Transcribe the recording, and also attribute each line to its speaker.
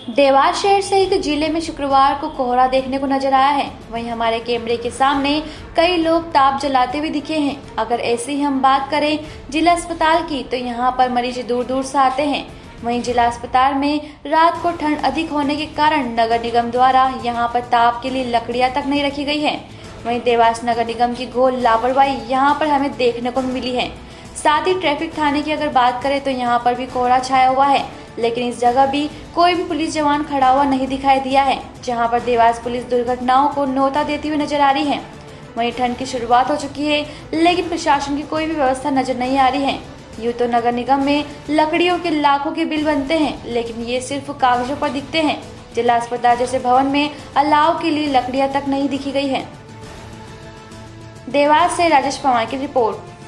Speaker 1: देवास शहर सहित जिले में शुक्रवार को कोहरा देखने को नजर आया है। वहीं हमारे कैमरे के सामने कई लोग ताप जलाते हुए दिखे हैं। अगर ऐसी ही हम बात करें जिला अस्पताल की, तो यहां पर मरीज दूर दूर से आते हैं। वहीं जिला अस्पताल में रात को ठंड अधिक होने के कारण नगर निगम द्वारा यहां पर ताप के लिए लकड़ियां तक नहीं रखी गई है। वहीं देवास नगर निगम की घोर लापरवाही यहां पर हमें देखने को मिली है। साथ ही ट्रैफिक थाने की अगर बात करें तो यहाँ पर भी कोहरा छाया हुआ है, लेकिन इस जगह भी कोई भी पुलिस जवान खड़ा हुआ नहीं दिखाई दिया है, जहां पर देवास पुलिस दुर्घटनाओं को न्योता देती हुई नजर आ रही है। वहीं ठंड की शुरुआत हो चुकी है, लेकिन प्रशासन की कोई भी व्यवस्था नजर नहीं आ रही है। यूँ तो नगर निगम में लकड़ियों के लाखों के बिल बनते हैं, लेकिन ये सिर्फ कागजों पर दिखते हैं। जिला अस्पताल जैसे भवन में अलाव के लिए लकड़ियां तक नहीं दिखी गई है। देवास से राजेश पवार की रिपोर्ट।